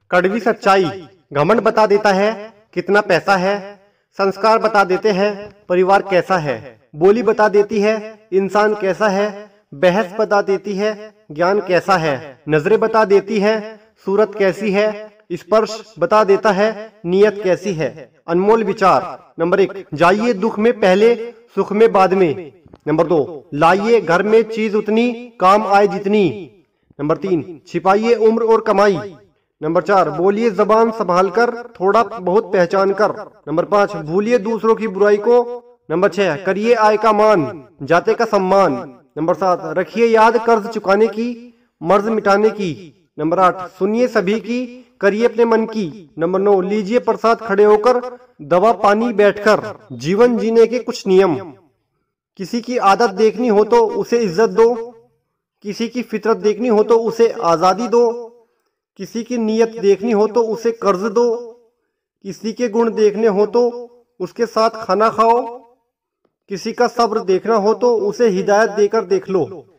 कड़वी सच्चाई, घमंड बता देता है कितना पैसा है। संस्कार बता देते हैं परिवार कैसा है। बोली बता देती है इंसान कैसा है। बहस बता देती है ज्ञान कैसा है। नजरें बता देती है सूरत कैसी है। स्पर्श बता देता है नीयत कैसी है। अनमोल विचार, नंबर 1, जाइए दुख में पहले सुख में बाद में। नंबर 2, लाइए घर में चीज उतनी काम आए जितनी। नंबर 3, छिपाइए उम्र और कमाई। नंबर 4, बोलिए जबान संभाल कर थोड़ा बहुत पहचान कर। नंबर 5, भूलिए दूसरों की बुराई को। नंबर 6, करिए आय का मान जाते का सम्मान। नंबर 7, रखिए याद कर्ज चुकाने की मर्ज मिटाने की। नंबर 8, सुनिए सभी की करिए अपने मन की। नंबर 9, लीजिए प्रसाद खड़े होकर दवा पानी बैठकर। जीवन जीने के कुछ नियम, किसी की आदत देखनी हो तो उसे इज्जत दो। किसी की फितरत देखनी हो तो उसे आजादी दो। किसी की नीयत देखनी हो तो उसे कर्ज दो। किसी के गुण देखने हो तो उसके साथ खाना खाओ। किसी का सब्र देखना हो तो उसे हिदायत देकर देख लो।